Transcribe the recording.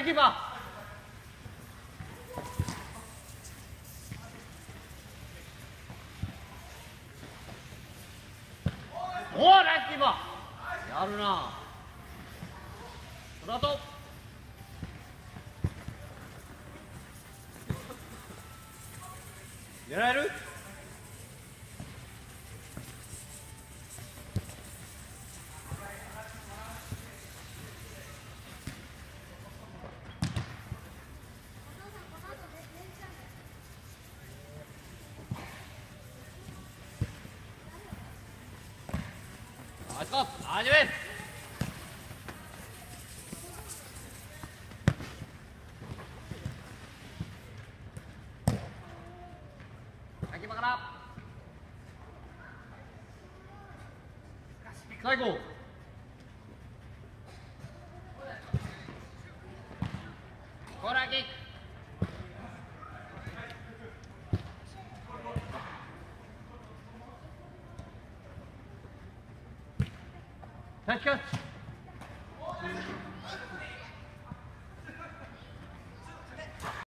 キーパー。おお、ナイスキーパー。やるな。その後狙える。ナイスパス。ナイスベース。キーパーから最後コーナーキック。タッチキャッチ。